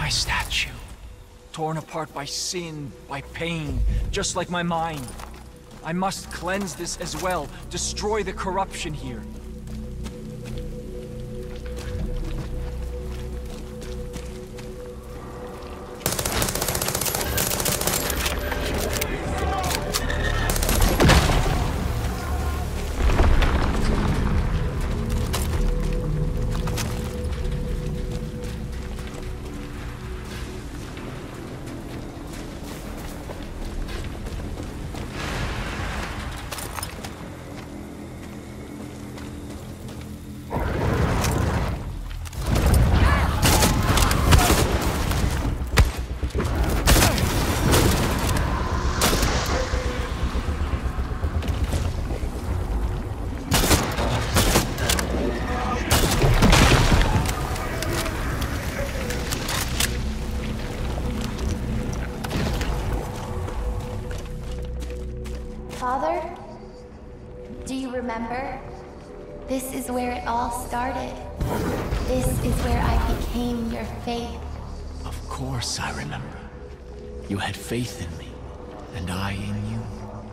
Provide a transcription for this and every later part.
My statue. Torn apart by sin, by pain, just like my mind. I must cleanse this as well, destroy the corruption here. Father, do you remember? This is where it all started. This is where I became your faith. Of course I remember. You had faith in me, and I in you.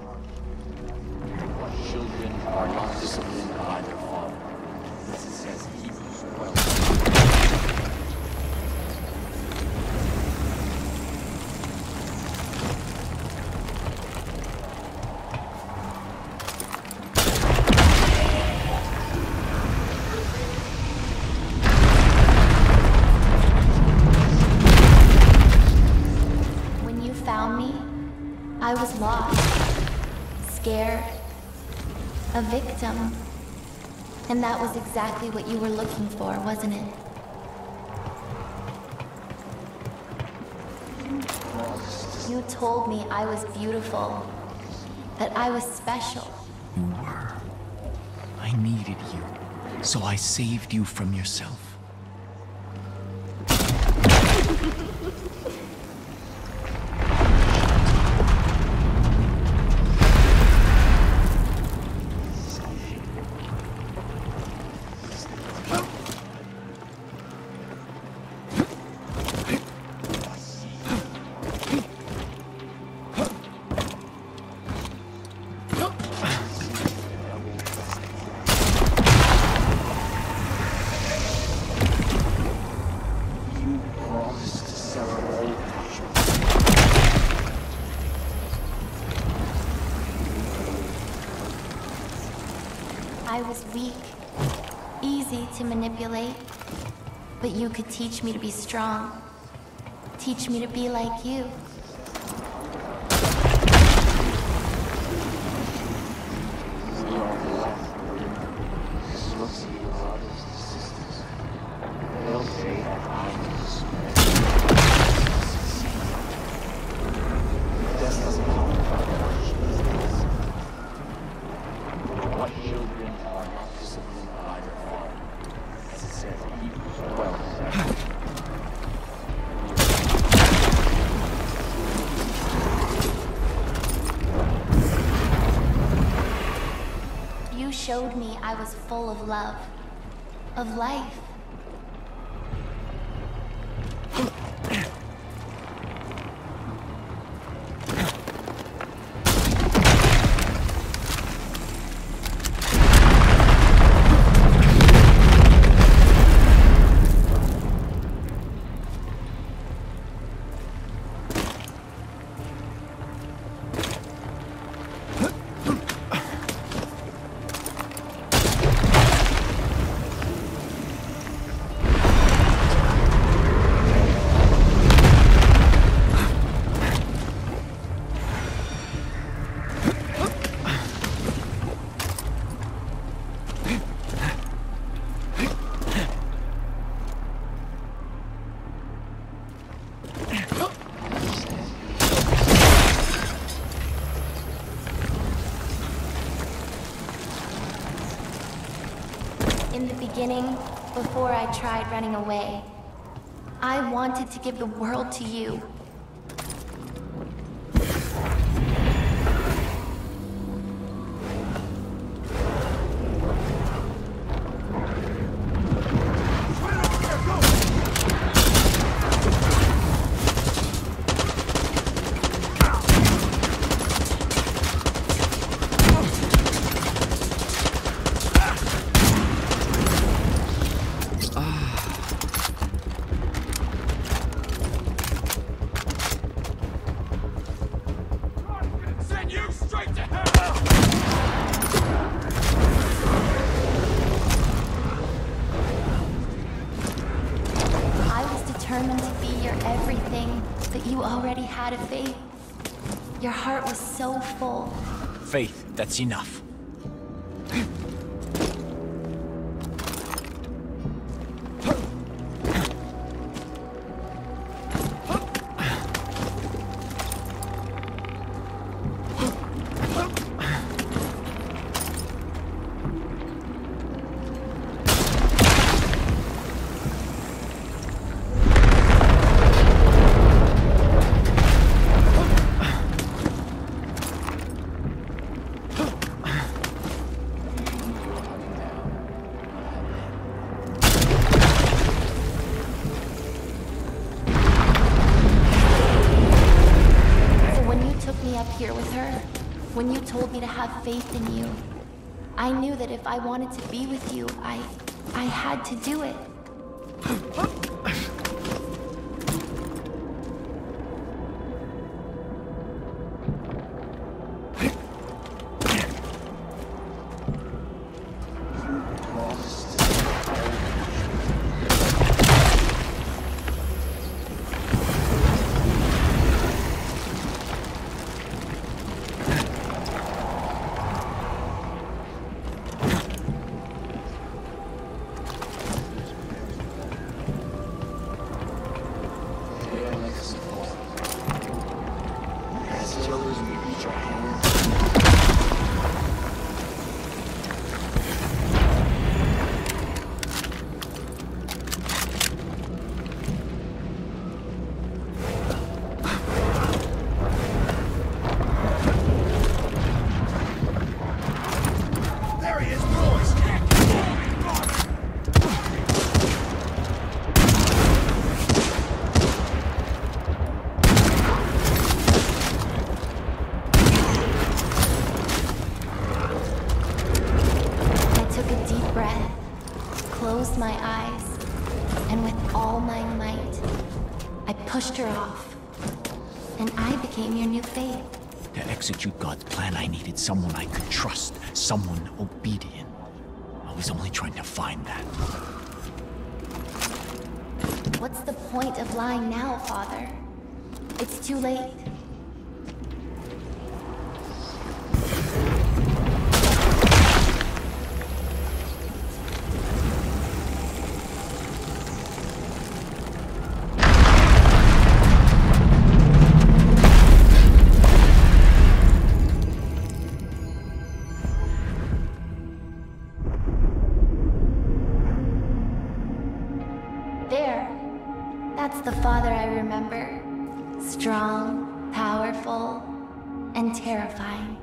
Children are not disciplined by their father. This is says Hebrews 12. I was lost, scared, a victim. And that was exactly what you were looking for, wasn't it? You told me I was beautiful, that I was special. You were. I needed you, so I saved you from yourself. I was weak, easy to manipulate, but you could teach me to be strong, teach me to be like you. You showed me I was full of love, of life. In the beginning, before I tried running away, I wanted to give the world to you. determined to be your everything, but you already had a faith. Your heart was so full. Faith, that's enough. Here with her, when you told me to have faith in you, I knew that if I wanted to be with you, I had to do it. Closed my eyes, and with all my might, I pushed her off, and I became your new faith. To execute God's plan, I needed someone I could trust, someone obedient. I was only trying to find that. What's the point of lying now, Father? It's too late. There. That's the father I remember. Strong, powerful, and terrifying.